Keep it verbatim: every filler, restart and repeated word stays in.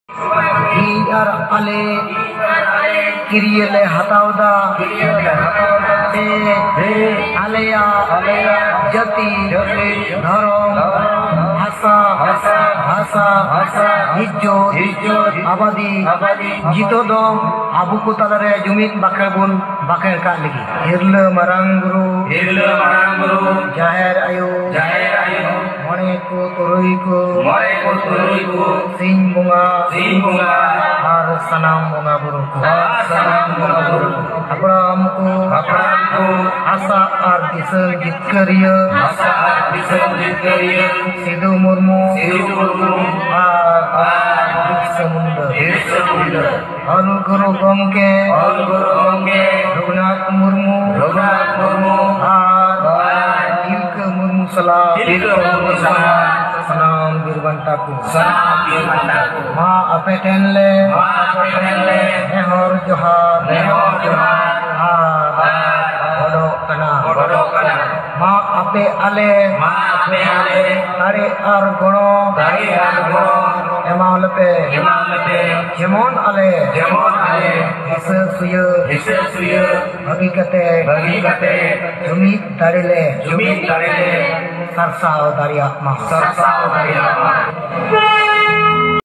ᱤᱧ ᱟᱨ ᱟᱞᱮ ᱠᱤᱨᱤᱭᱟᱹ ᱞᱮ ᱦᱟᱛᱟᱣᱫᱟ ᱟᱞᱮᱭᱟᱜ ᱡᱟᱹᱛᱤ ᱫᱷᱚᱨᱚᱢ भाषा इज्जत आबादी जितो दो आबू को तालारे जुमिद बाकेर बुन बाकेर का लगी हिरले मारांग गुरु हिरले मारांग गुरु जाहेर आयु जाहेर आयु मणे को तुरुई को मणे को तुरुई को सिंह बुंगा सिंह बुंगा और सनाम बुंगा बुरु को सनाम बुंगा बुरु अपराम को अपराम को आशा और दिसन जितकरिया आशा और दिसन जितकरिया सिद्धू मुर्मू सिद्धू मुर्मू और गुरु गंगे और गुरु गंगे रघुनाथ मुर्मू रघुनाथ मुर्मू और तिलका मुर्मू सला तिलका मुर्मू सला सनाम बिरबंटा को सनाम बिरबंटा को माँ अपे टेनले माँ अपे टेनले नेहर जोहार नेहर जोहार बड़ो कना बड़ो कना माँ अपे आले माँ अपे आले तारे आर गणो तारे आर गणो एमाल पे एमाल पे जेमोन आले जेमोन आले हिसे सुये हिसे सुये बगी कते बगी कते जुमिद दारिले जुमिद दारिले सरसाव दारिया मा सरसाव दारिया मा